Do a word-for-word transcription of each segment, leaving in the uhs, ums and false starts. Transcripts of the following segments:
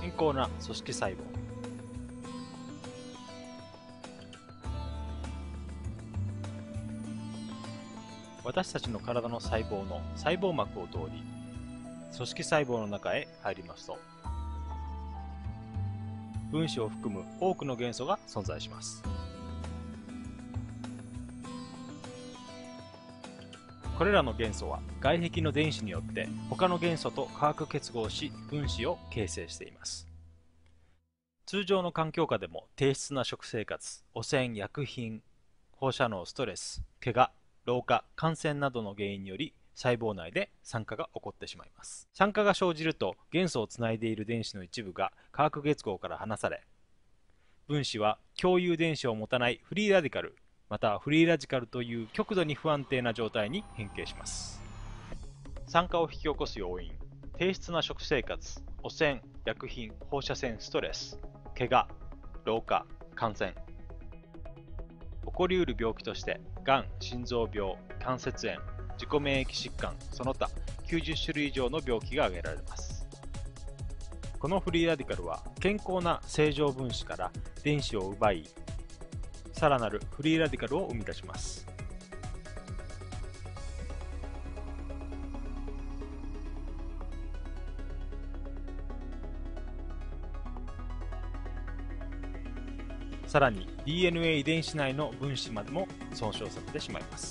健康な組織細胞。私たちの体の細胞の細胞膜を通り、組織細胞の中へ入りますと、分子を含む多くの元素が存在します。これらの元素は外壁の電子によって他の元素と化学結合し分子を形成しています。通常の環境下でも低質な食生活、汚染、薬品、放射能、ストレス、怪我、老化、感染などの原因により細胞内で酸化が起こってしまいます。酸化が生じると元素をつないでいる電子の一部が化学結合から離され、分子は共有電子を持たないフリーラディカル、またはフリーラジカルという極度に不安定な状態に変形します。酸化を引き起こす要因、低質な食生活、汚染、薬品、放射線、ストレス、怪我、老化、感染。起こりうる病気として、がん、心臓病、関節炎、自己免疫疾患、その他きゅうじゅっしゅるい以上の病気が挙げられます。このフリーラディカルは健康な正常分子から電子を奪い、さらなるフリーラディカルを生み出します。さらに ディーエヌエー 遺伝子内の分子までも損傷させてしまいます。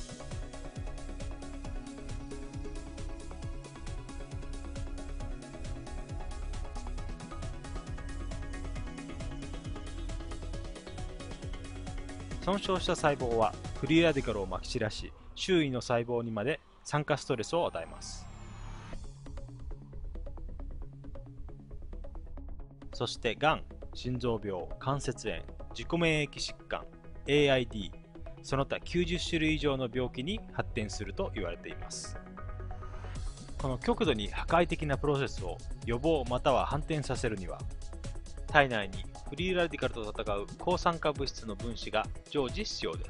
損傷した細胞はフリーラディカルをまき散らし、周囲の細胞にまで酸化ストレスを与えます。そしてがん、心臓病、関節炎、自己免疫疾患、エーアイディー、その他きゅうじゅっしゅるい以上の病気に発展すると言われています。この極度に破壊的なプロセスを予防または反転させるには、体内にフリーラディカルと戦う抗酸化物質の分子が常時必要です。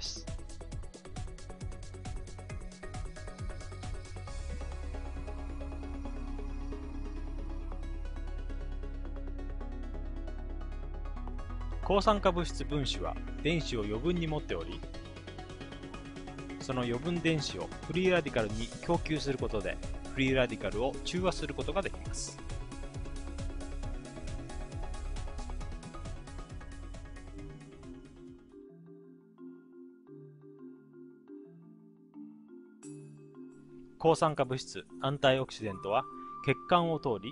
抗酸化物質分子は電子を余分に持っており、その余分電子をフリーラディカルに供給することでフリーラディカルを中和することができます。抗酸化物質アンタイオキシデントは血管を通り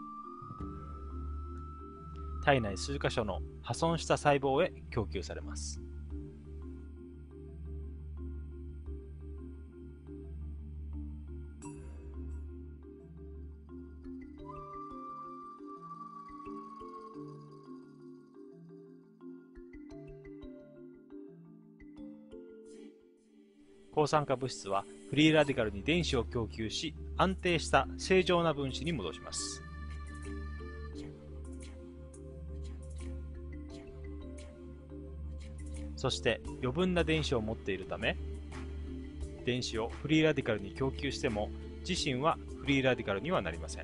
体内数箇所の破損した細胞へ供給されます。抗酸化物質はフリーラディカルに電子を供給し、安定した正常な分子に戻します。そして余分な電子を持っているため、電子をフリーラディカルに供給しても自身はフリーラディカルにはなりません。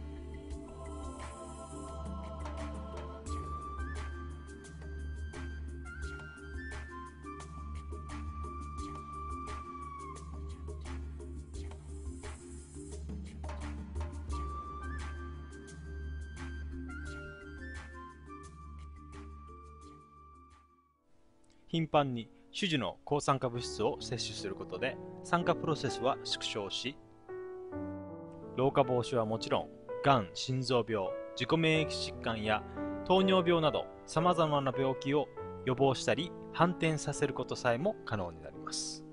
頻繁に種々の抗酸化物質を摂取することで酸化プロセスは縮小し、老化防止はもちろん、がん、心臓病、自己免疫疾患や糖尿病など様々な病気を予防したり反転させることさえも可能になります。